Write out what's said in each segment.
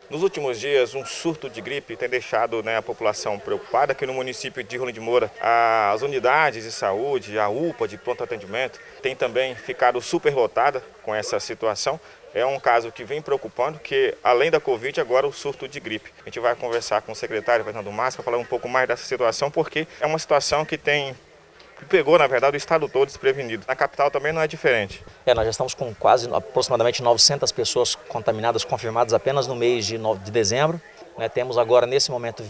Nos últimos dias, um surto de gripe tem deixado a população preocupada. Aqui no município de Rolim de Moura, as unidades de saúde, a UPA de pronto atendimento, tem também ficado superlotada com essa situação. É um caso que vem preocupando, que além da Covid, agora o surto de gripe. A gente vai conversar com o secretário Fernando Massa, falar um pouco mais dessa situação, porque é uma situação que pegou, na verdade, o estado todo desprevenido. Na capital também não é diferente. Nós já estamos com aproximadamente 900 pessoas contaminadas, confirmadas apenas no mês de dezembro. Temos agora, nesse momento,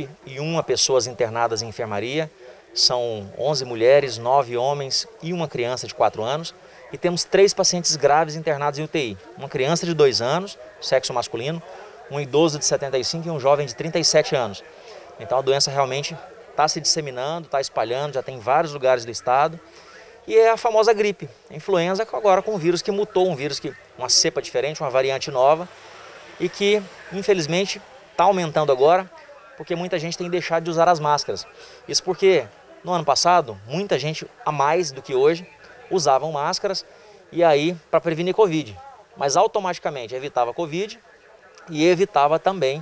21 pessoas internadas em enfermaria. São 11 mulheres, 9 homens e uma criança de 4 anos. E temos 3 pacientes graves internados em UTI. Uma criança de 2 anos, sexo masculino, um idoso de 75 e um jovem de 37 anos. Então a doença realmente está se disseminando, está espalhando, já tem em vários lugares do estado. E é a famosa gripe, a influenza, agora com um vírus que mutou, uma cepa diferente, uma variante nova, e que, infelizmente, está aumentando agora, porque muita gente tem deixado de usar as máscaras. Isso porque, no ano passado, muita gente, a mais do que hoje, usavam máscaras, e aí para prevenir Covid. Mas automaticamente evitava Covid e evitava também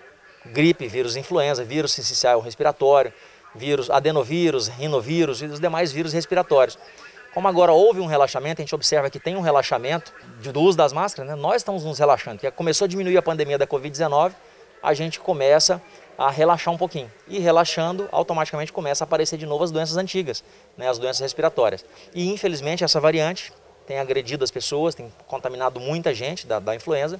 gripe, vírus influenza, vírus sincicial respiratório, vírus adenovírus, rinovírus e os demais vírus respiratórios. Como agora houve um relaxamento, a gente observa que tem um relaxamento do uso das máscaras, nós estamos nos relaxando, porque começou a diminuir a pandemia da Covid-19, a gente começa a relaxar um pouquinho. E relaxando, automaticamente começa a aparecer de novo as doenças antigas, as doenças respiratórias. E infelizmente essa variante tem agredido as pessoas, tem contaminado muita gente da influenza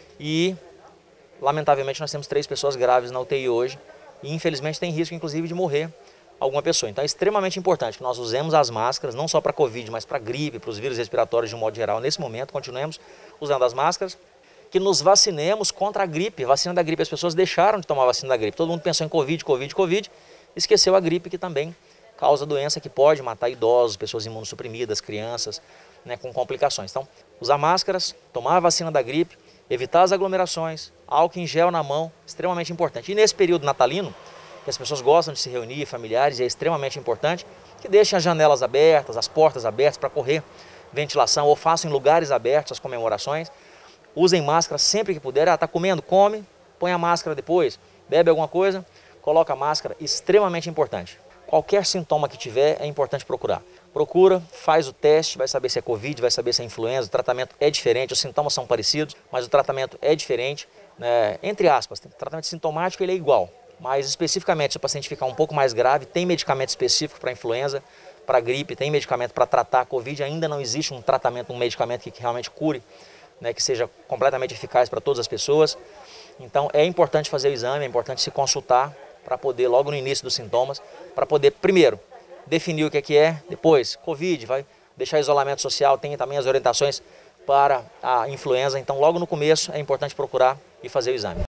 e lamentavelmente nós temos 3 pessoas graves na UTI hoje e infelizmente tem risco inclusive de morrer alguma pessoa. Então é extremamente importante que nós usemos as máscaras, não só para Covid, mas para gripe, para os vírus respiratórios de um modo geral. Nesse momento continuemos usando as máscaras, que nos vacinemos contra a gripe, vacina da gripe. As pessoas deixaram de tomar a vacina da gripe, todo mundo pensou em Covid, esqueceu a gripe que também causa doença que pode matar idosos, pessoas imunossuprimidas, crianças, com complicações. Então, usar máscaras, tomar a vacina da gripe, evitar as aglomerações, álcool em gel na mão, extremamente importante. E nesse período natalino, que as pessoas gostam de se reunir, familiares, é extremamente importante que deixem as janelas abertas, as portas abertas para correr ventilação ou façam em lugares abertos as comemorações. Usem máscara sempre que puder. Está comendo, come, põe a máscara depois, bebe alguma coisa, coloca a máscara, extremamente importante. Qualquer sintoma que tiver, é importante procurar. Procura, faz o teste, vai saber se é Covid, vai saber se é influenza, o tratamento é diferente, os sintomas são parecidos, mas o tratamento é diferente, entre aspas, o tratamento sintomático ele é igual, mas especificamente se o paciente ficar um pouco mais grave, tem medicamento específico para influenza, para gripe, tem medicamento para tratar a Covid, ainda não existe um tratamento, um medicamento que realmente cure, que seja completamente eficaz para todas as pessoas. Então é importante fazer o exame, é importante se consultar para poder, logo no início dos sintomas, para poder, primeiro, definir o que é, depois, Covid, vai deixar isolamento social, tem também as orientações para a influenza, então logo no começo é importante procurar e fazer o exame.